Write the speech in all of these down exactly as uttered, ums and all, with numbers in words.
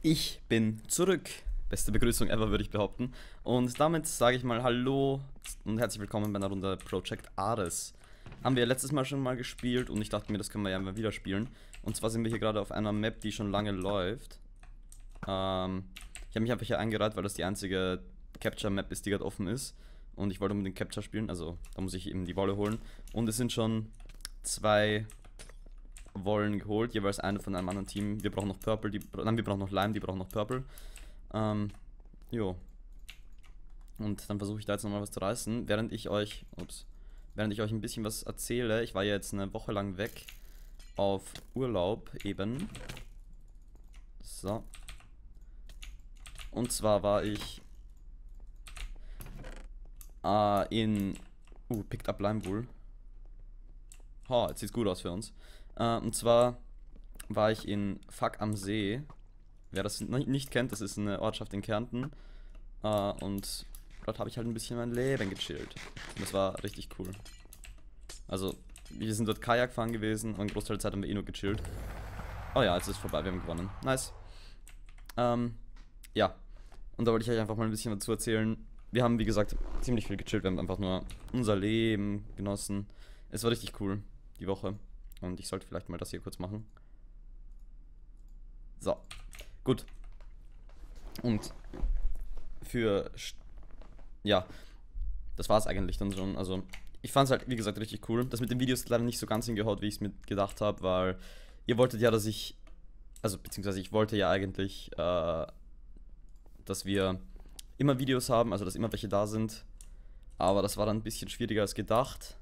Ich bin zurück. Beste Begrüßung ever, würde ich behaupten. Und damit sage ich mal Hallo und herzlich willkommen bei einer Runde Project Ares. Haben wir letztes Mal schon mal gespielt und ich dachte mir, das können wir ja mal wieder spielen. Und zwar sind wir hier gerade auf einer Map, die schon lange läuft. Ähm, ich habe mich einfach hier eingereiht, weil das die einzige Capture-Map ist, die gerade offen ist. Und ich wollte unbedingt Capture spielen, also da muss ich eben die Wolle holen. Und es sind schon zwei Wollen geholt, jeweils eine von einem anderen Team. Wir brauchen noch Purple, die, nein, wir brauchen noch Lime, die brauchen noch Purple. Ähm, jo. Und dann versuche ich da jetzt nochmal was zu reißen, während ich euch, ups, während ich euch ein bisschen was erzähle. Ich war ja jetzt eine Woche lang weg auf Urlaub eben. So. Und zwar war ich äh, in, uh, picked up Lime Wool. Ha, jetzt sieht's gut aus für uns. Uh, und zwar war ich in Fuck am See. Wer das nicht kennt, das ist eine Ortschaft in Kärnten. Uh, und dort habe ich halt ein bisschen mein Leben gechillt. Und das war richtig cool. Also, wir sind dort Kajak fahren gewesen und einen Großteil der Zeit haben wir eh nur gechillt. Oh ja, jetzt ist es vorbei, wir haben gewonnen. Nice. Ähm, ja. Und da wollte ich euch einfach mal ein bisschen dazu erzählen. Wir haben, wie gesagt, ziemlich viel gechillt. Wir haben einfach nur unser Leben genossen. Es war richtig cool, die Woche. Und ich sollte vielleicht mal das hier kurz machen. So, gut. Und für, ja, das war es eigentlich dann schon. Also, ich fand es halt, wie gesagt, richtig cool. Das mit den Videos leider nicht so ganz hingehaut, wie ich es mir gedacht habe, weil ihr wolltet ja, dass ich, also, beziehungsweise ich wollte ja eigentlich, äh, dass wir immer Videos haben, also dass immer welche da sind. Aber das war dann ein bisschen schwieriger als gedacht.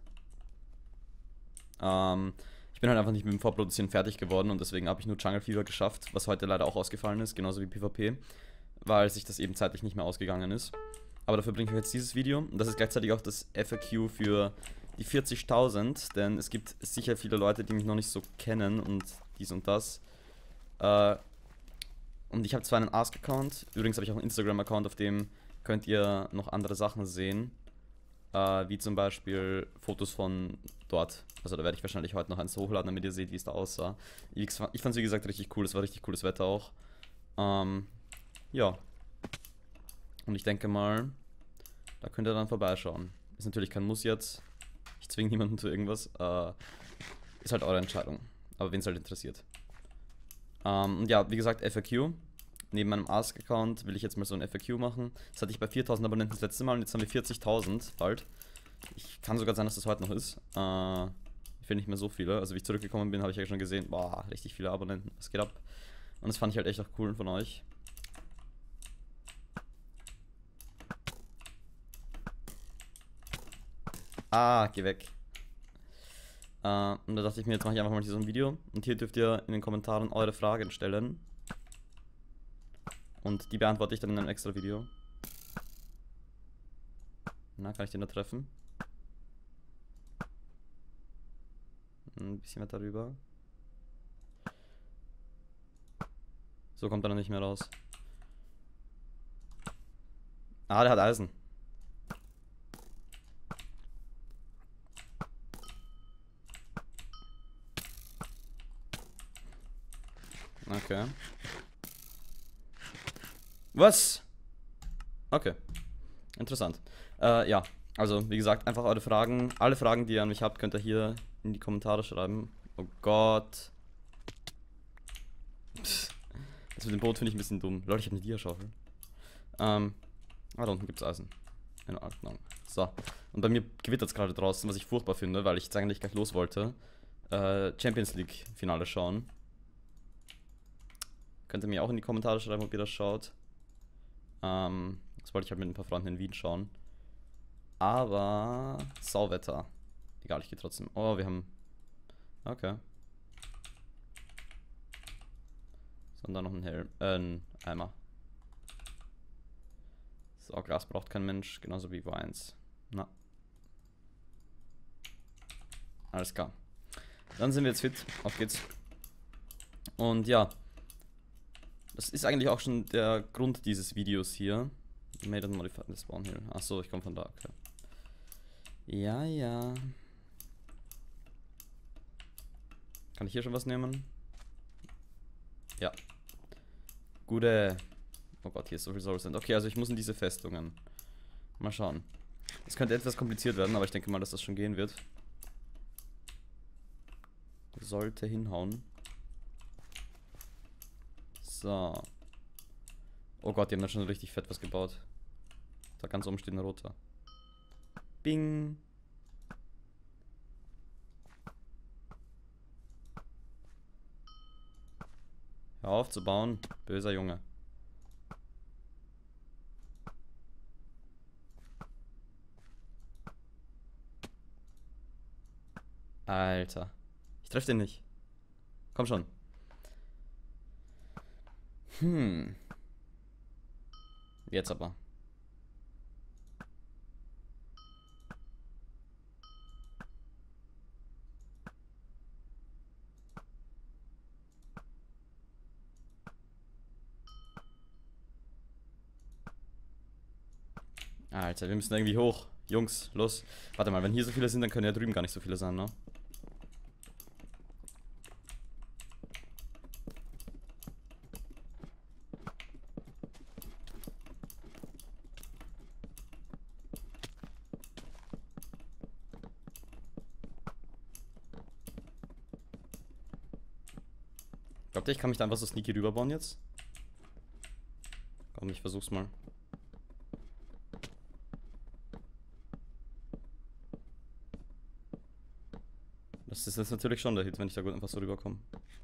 Ähm, Ich bin halt einfach nicht mit dem Vorproduzieren fertig geworden und deswegen habe ich nur Jungle Fever geschafft, was heute leider auch ausgefallen ist, genauso wie PvP, weil sich das eben zeitlich nicht mehr ausgegangen ist. Aber dafür bringe ich euch jetzt dieses Video und das ist gleichzeitig auch das F A Q für die vierzigtausend, denn es gibt sicher viele Leute, die mich noch nicht so kennen und dies und das. Äh, und ich habe zwar einen Ask-Account, übrigens habe ich auch einen Instagram-Account, auf dem könnt ihr noch andere Sachen sehen. Uh, wie zum Beispiel Fotos von dort. Also da werde ich wahrscheinlich heute noch eins hochladen, damit ihr seht, wie es da aussah. Ich, ich fand es wie gesagt richtig cool, es war richtig cooles Wetter auch. Ähm, ja. Und ich denke mal, da könnt ihr dann vorbeischauen. Ist natürlich kein Muss jetzt. Ich zwinge niemanden zu irgendwas. Uh, ist halt eure Entscheidung. Aber wen es halt interessiert. Ähm, und ja, wie gesagt, F A Q. Neben meinem Ask-Account will ich jetzt mal so ein F A Q machen. Das hatte ich bei viertausend Abonnenten das letzte Mal und jetzt haben wir vierzigtausend bald. Ich kann sogar sein, dass das heute noch ist. Äh, ich finde nicht mehr so viele. Also wie ich zurückgekommen bin, habe ich ja schon gesehen, boah, richtig viele Abonnenten. Was geht ab? Und das fand ich halt echt auch cool von euch. Ah, geh weg. Äh, und da dachte ich mir, jetzt mache ich einfach mal hier so ein Video. Und hier dürft ihr in den Kommentaren eure Fragen stellen. Und die beantworte ich dann in einem extra Video. Na, kann ich den da treffen? Ein bisschen weiter rüber. So kommt er dann nicht mehr raus. Ah, der hat Eisen. Okay. Was? Okay. Interessant. Äh, ja. Also, wie gesagt, einfach eure Fragen. Alle Fragen, die ihr an mich habt, könnt ihr hier in die Kommentare schreiben. Oh Gott. Psst. Das mit dem Boot finde ich ein bisschen dumm. Leute, ich habe eine Diaschaufel. Ähm. Ah, da unten gibt es Eisen. In Ordnung. So. Und bei mir gewittert es gerade draußen, was ich furchtbar finde, weil ich jetzt eigentlich gleich los wollte. Äh, Champions League Finale schauen. Könnt ihr mir auch in die Kommentare schreiben, ob ihr das schaut. Ähm, das wollte ich halt mit ein paar Freunden in Wien schauen. Aber Sauwetter. Egal, ich gehe trotzdem. Oh, wir haben... Okay. So, und dann noch ein Helm. Äh, ein Eimer. So, Glas braucht kein Mensch, genauso wie Weins. Na. Alles klar. Dann sind wir jetzt fit. Auf geht's. Und ja. Das ist eigentlich auch schon der Grund dieses Videos hier. Made and Modified Spawn Hill. Achso, ich komme von da. Okay. Ja, ja. Kann ich hier schon was nehmen? Ja. Gute. Oh Gott, hier ist so viel Soul Sand. Okay, also ich muss in diese Festungen. Mal schauen. Es könnte etwas kompliziert werden, aber ich denke mal, dass das schon gehen wird. Sollte hinhauen. So. Oh Gott, die haben da schon richtig fett was gebaut. Da ganz oben steht ein roter. Bing. Hör auf zu bauen, böser Junge. Alter. Ich treffe den nicht. Komm schon. Hm. Jetzt aber. Alter, wir müssen irgendwie hoch. Jungs, los. Warte mal, wenn hier so viele sind, dann können ja drüben gar nicht so viele sein, ne? Glaubt ihr, ich kann mich da einfach so sneaky rüberbauen jetzt? Komm, ich versuch's mal. Das ist jetzt natürlich schon der Hit, wenn ich da gut einfach so rüberkomme.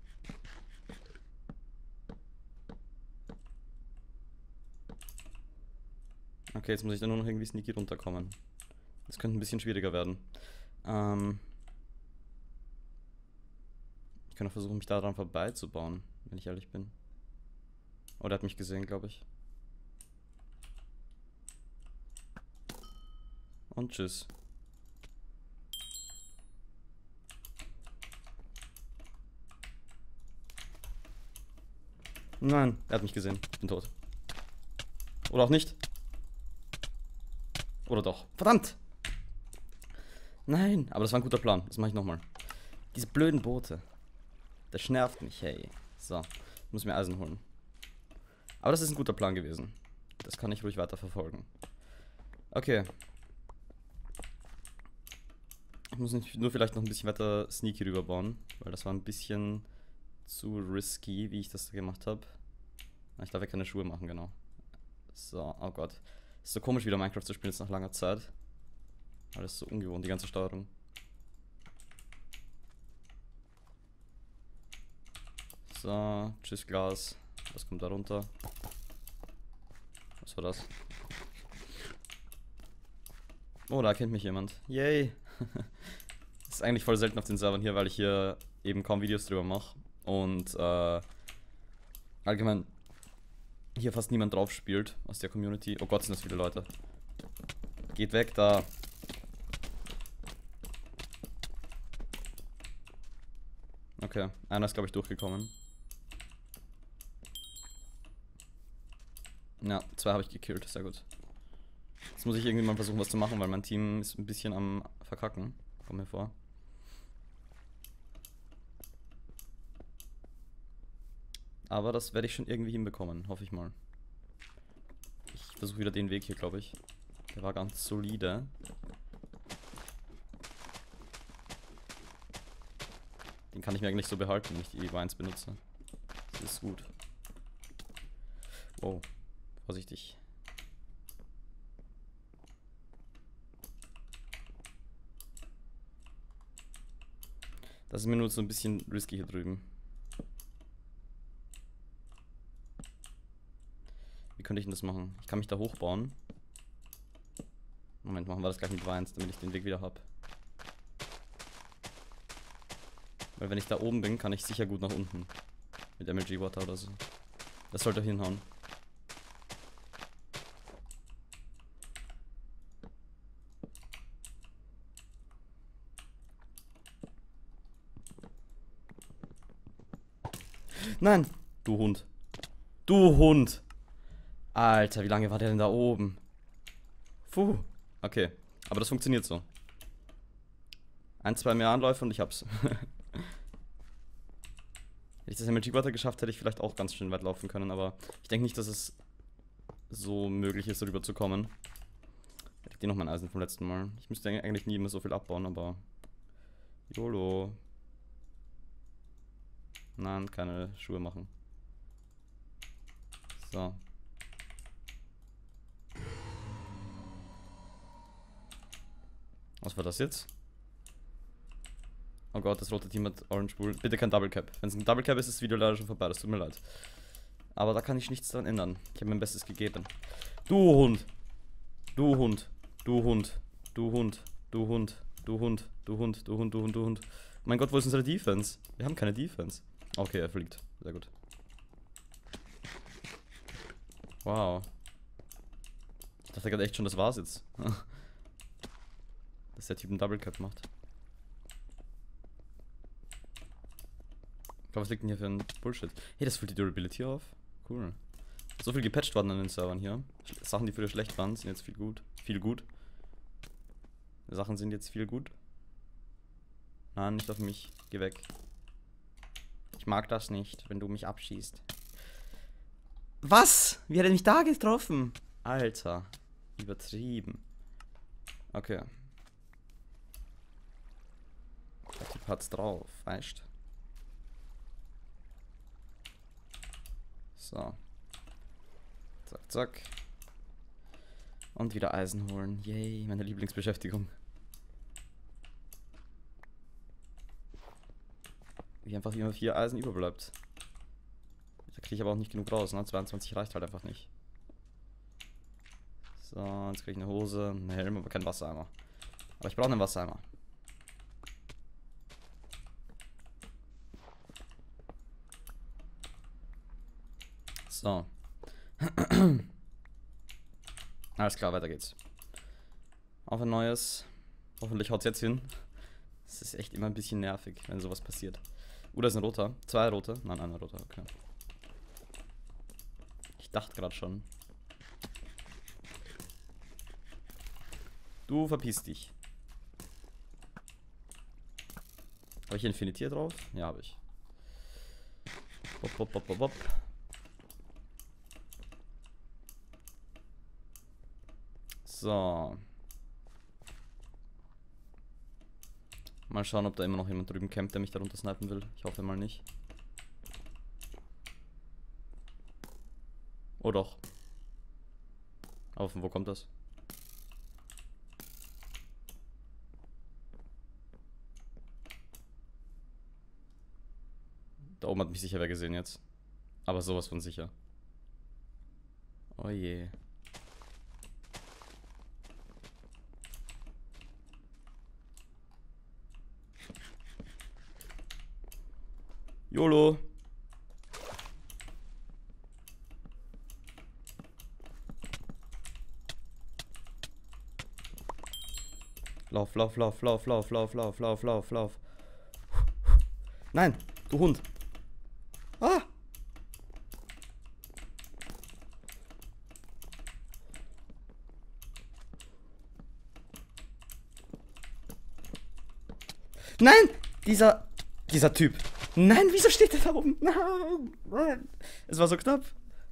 Okay, jetzt muss ich da nur noch irgendwie sneaky runterkommen. Das könnte ein bisschen schwieriger werden. Ähm ich kann auch versuchen, mich daran vorbeizubauen, wenn ich ehrlich bin. Oh, der hat mich gesehen, glaube ich. Und tschüss. Nein, er hat mich gesehen. Ich bin tot. Oder auch nicht. Oder doch. Verdammt! Nein, aber das war ein guter Plan. Das mache ich nochmal. Diese blöden Boote. Das nervt mich, hey. So, ich muss mir Eisen holen. Aber das ist ein guter Plan gewesen. Das kann ich ruhig weiter verfolgen. Okay. Ich muss nur vielleicht noch ein bisschen weiter sneaky rüberbauen, weil das war ein bisschen zu risky, wie ich das gemacht habe. Ich darf ja keine Schuhe machen, genau. So, oh Gott. Ist so komisch, wieder Minecraft zu spielen jetzt nach langer Zeit. Alles so ungewohnt, die ganze Steuerung. So, tschüss Glas. Was kommt da runter? Was war das? Oh, da kennt mich jemand. Yay! Das ist eigentlich voll selten auf den Servern hier, weil ich hier eben kaum Videos drüber mache. Und äh, allgemein hier fast niemand drauf spielt aus der Community. Oh Gott, sind das viele Leute. Geht weg da. Okay, einer ist glaube ich durchgekommen. Ja, zwei habe ich gekillt, sehr gut. Jetzt muss ich irgendwie mal versuchen, was zu machen, weil mein Team ist ein bisschen am Verkacken. Kommt mir vor. Aber das werde ich schon irgendwie hinbekommen, hoffe ich mal. Ich versuche wieder den Weg hier, glaube ich. Der war ganz solide. Den kann ich mir eigentlich so behalten, wenn ich die E eins benutze. Das ist gut. Wow, vorsichtig. Das ist mir nur so ein bisschen risky hier drüben. Wie könnte ich denn das machen? Ich kann mich da hochbauen. Moment, machen wir das gleich mit Weins, damit ich den Weg wieder habe. Weil wenn ich da oben bin, kann ich sicher gut nach unten. Mit M L G Water oder so. Das sollte hinhauen. Nein! Du Hund. Du Hund! Alter, wie lange war der denn da oben? Puh. Okay, aber das funktioniert so. Ein, zwei mehr Anläufe und ich hab's. Hätte ich das M L G-Water geschafft, hätte ich vielleicht auch ganz schön weit laufen können, aber ich denke nicht, dass es so möglich ist, darüber zu kommen. Hätte ich dir noch mein Eisen vom letzten Mal. Ich müsste eigentlich nie mehr so viel abbauen, aber... YOLO. Nein, keine Schuhe machen. So. Was war das jetzt? Oh Gott, das rote Team hat Orange Bull. Bitte kein Double Cap. Wenn es ein Double Cap ist, ist das Video leider schon vorbei. Das tut mir leid. Aber da kann ich nichts dran ändern. Ich habe mein Bestes gegeben. Du Hund. Du Hund. Du Hund. Du Hund. Du Hund. Du Hund. Du Hund. Du Hund. Du Hund. Du Hund. Mein Gott, wo ist unsere Defense? Wir haben keine Defense. Okay, er fliegt. Sehr gut. Wow. Ich dachte gerade echt schon, das war's jetzt. Dass der Typ einen Double Cap macht. Ich glaube, was liegt denn hier für ein Bullshit? Hey, das füllt die Durability auf. Cool. So viel gepatcht worden an den Servern hier. Sachen, die früher schlecht waren, sind jetzt viel gut. Viel gut. Sachen sind jetzt viel gut. Nein, nicht auf mich. Geh weg. Ich mag das nicht, wenn du mich abschießt. Was? Wie hat er mich da getroffen? Alter. Übertrieben. Okay. Der Typ hat's drauf, weißt? So. Zack, zack. Und wieder Eisen holen. Yay, meine Lieblingsbeschäftigung. Wie einfach immer vier Eisen überbleibt. Da kriege ich aber auch nicht genug raus, ne? zweiundzwanzig reicht halt einfach nicht. So, jetzt kriege ich eine Hose, einen Helm, aber kein Wassereimer. Aber ich brauche einen Wassereimer. So. Alles klar, weiter geht's. Auf ein neues. Hoffentlich haut's jetzt hin. Es ist echt immer ein bisschen nervig, wenn sowas passiert. Uh, da ist ein roter. Zwei rote. Nein, einer roter, okay. Ich dachte gerade schon. Du verpiss dich. Habe ich Infinity hier drauf? Ja, habe ich. Bop, bop, bop, bop, bop. So. Mal schauen, ob da immer noch jemand drüben campt, der mich darunter snipen will. Ich hoffe mal nicht. Oh doch. Aber von wo kommt das? Da oben hat mich sicher wer gesehen jetzt. Aber sowas von sicher. Oh je. YOLO. Lauf, lauf, lauf, lauf, lauf, lauf, lauf, lauf, lauf, lauf. Nein, du Hund. Ah! Nein! Dieser... Dieser Typ. Nein, wieso steht er da oben? Nein, nein. Es war so knapp.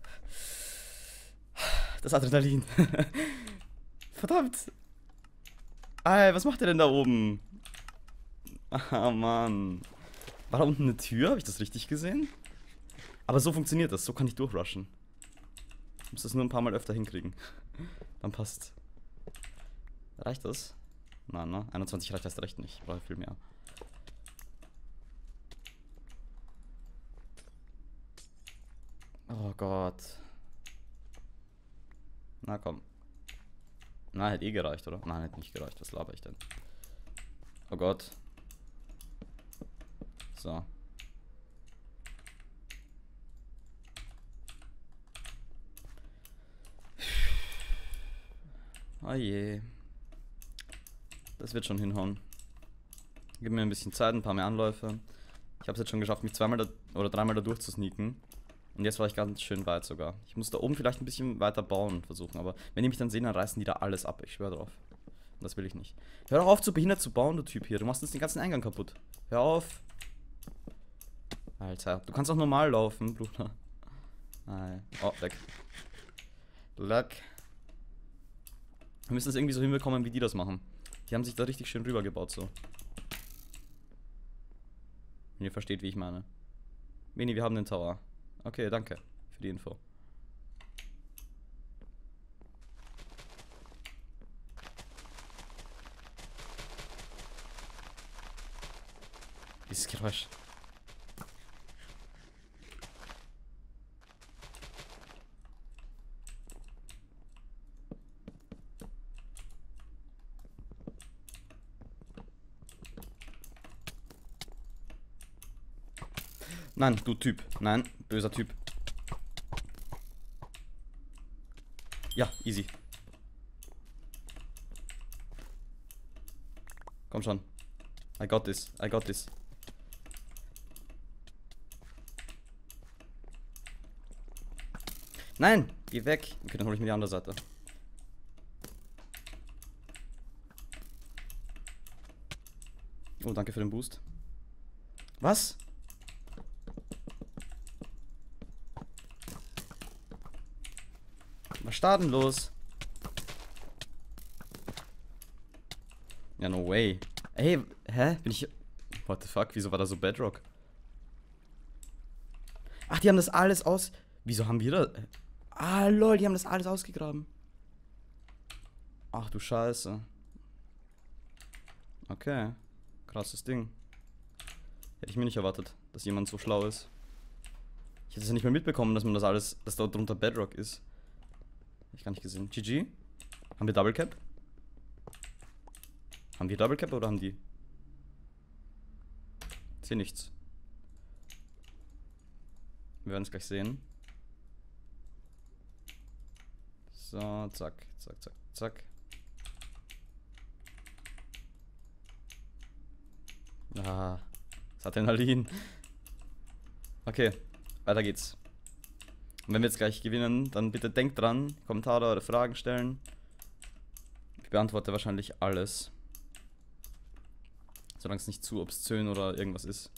Das Adrenalin. Verdammt. Ey, was macht er denn da oben? Ah, Mann. War da unten eine Tür? Habe ich das richtig gesehen? Aber so funktioniert das. So kann ich durchrushen. Ich muss das nur ein paar Mal öfter hinkriegen. Dann passt. Reicht das? Nein, ne? einundzwanzig reicht erst recht nicht. Ich brauche viel mehr. Oh Gott. Na komm. Na, hätte eh gereicht, oder? Nein, hätte nicht gereicht. Was laber ich denn? Oh Gott. So. Oh je. Das wird schon hinhauen. Gib mir ein bisschen Zeit, ein paar mehr Anläufe. Ich habe es jetzt schon geschafft, mich zweimal da, oder dreimal da durchzusneaken. Und jetzt war ich ganz schön weit sogar. Ich muss da oben vielleicht ein bisschen weiter bauen versuchen, aber wenn die mich dann sehen, dann reißen die da alles ab. Ich schwöre drauf. Und das will ich nicht. Hör doch auf, zu behindert zu bauen, du Typ hier. Du machst uns den ganzen Eingang kaputt. Hör auf. Alter, du kannst auch normal laufen, Bruder. Nein. Oh, leck. Leck. Wir müssen es irgendwie so hinbekommen, wie die das machen. Die haben sich da richtig schön rübergebaut, so. Wenn ihr versteht, wie ich meine. Mini, wir haben den Tower. Okay, danke für die Info. Dieses Geräusch. Nein, du Typ. Nein, böser Typ. Ja, easy. Komm schon. I got this. I got this. Nein, geh weg. Okay, dann hole ich mir die andere Seite. Oh, danke für den Boost. Was? Was starten los? Ja, no way. Ey, hä? Bin ich... What the fuck? Wieso war da so Bedrock? Ach, die haben das alles aus... Wieso haben wir da... Ah, lol, die haben das alles ausgegraben. Ach du Scheiße. Okay. Krasses Ding. Hätte ich mir nicht erwartet, dass jemand so schlau ist. Ich hätte es ja nicht mehr mitbekommen, dass man das alles... Dass da drunter Bedrock ist. Hab ich gar nicht gesehen. G G? Haben wir Double Cap? Haben wir Double Cap oder haben die? Ich sehe nichts. Wir werden es gleich sehen. So, zack, zack, zack, zack. Ah, das Adrenalin. Okay, weiter geht's. Und wenn wir jetzt gleich gewinnen, dann bitte denkt dran, Kommentare oder Fragen stellen. Ich beantworte wahrscheinlich alles. Solange es nicht zu obszön oder irgendwas ist.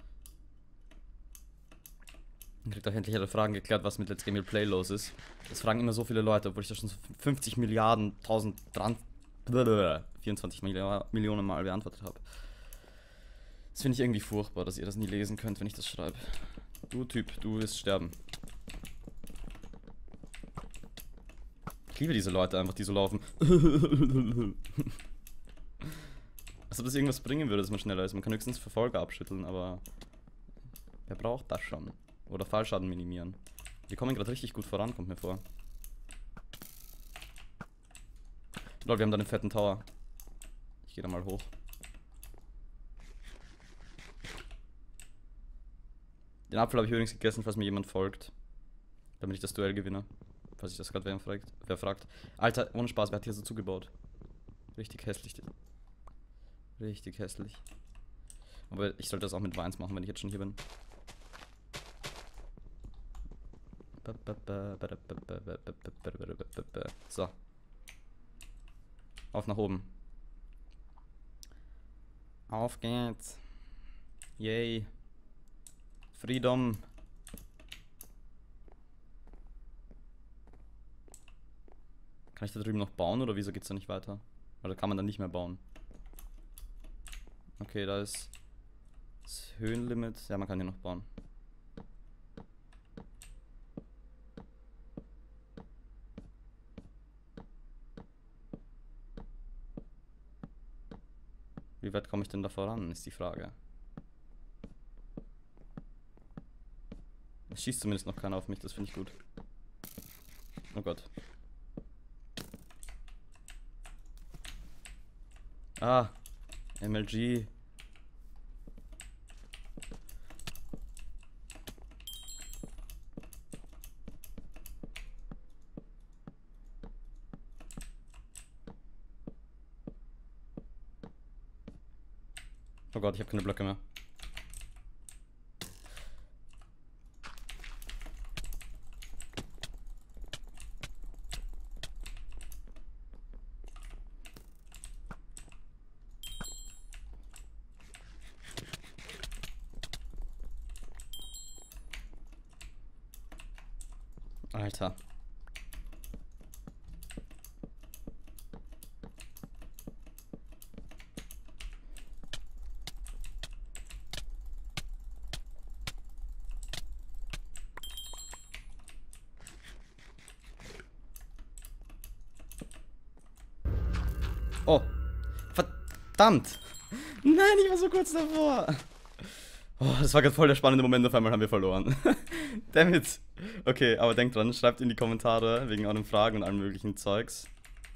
Dann kriegt auch endlich alle Fragen geklärt, was mit Let's Game Play los ist. Das fragen immer so viele Leute, obwohl ich das schon so fünfzig Milliarden, tausend, vierundzwanzig Millionen Mal beantwortet habe. Das finde ich irgendwie furchtbar, dass ihr das nie lesen könnt, wenn ich das schreibe. Du Typ, du wirst sterben. Ich liebe diese Leute einfach, die so laufen. Also, dass irgendwas bringen würde, dass man schneller ist. Man kann höchstens Verfolger abschütteln, aber wer braucht das schon? Oder Fallschaden minimieren. Wir kommen gerade richtig gut voran, kommt mir vor. Lol, wir haben da einen fetten Tower. Ich gehe da mal hoch. Den Apfel habe ich übrigens gegessen, falls mir jemand folgt. Damit ich das Duell gewinne. Falls sich das gerade wer fragt, wer fragt. Alter, ohne Spaß, wer hat hier so zugebaut? Richtig hässlich. Richtig hässlich. Aber ich sollte das auch mit Weins machen, wenn ich jetzt schon hier bin. So. Auf nach oben. Auf geht's. Yay. Freedom. Kann ich da drüben noch bauen oder wieso geht's da nicht weiter? Oder kann man da nicht mehr bauen? Okay, da ist das Höhenlimit. Ja, man kann hier noch bauen. Wie weit komme ich denn da voran, ist die Frage. Es schießt zumindest noch keiner auf mich, das finde ich gut. Oh Gott. Ah, M L G. Oh Gott, ich habe keine Blöcke mehr. Alter. Oh. Verdammt. Nein, ich war so kurz davor. Oh, das war gerade voll der spannende Moment, auf einmal haben wir verloren. Dammit. Okay, aber denkt dran, schreibt in die Kommentare wegen euren Fragen und allem möglichen Zeugs.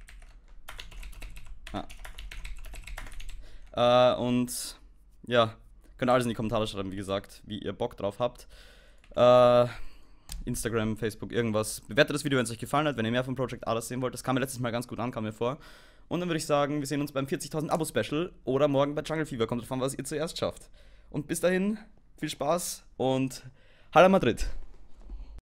Ah. Äh, und ja, könnt alles in die Kommentare schreiben, wie gesagt, wie ihr Bock drauf habt. Äh, Instagram, Facebook, irgendwas. Bewertet das Video, wenn es euch gefallen hat, wenn ihr mehr von Project Adas sehen wollt. Das kam mir letztes Mal ganz gut an, kam mir vor. Und dann würde ich sagen, wir sehen uns beim vierzigtausend Abo-Special oder morgen bei Jungle Fever. Kommt davon, was ihr zuerst schafft. Und bis dahin, viel Spaß und Hala Madrid.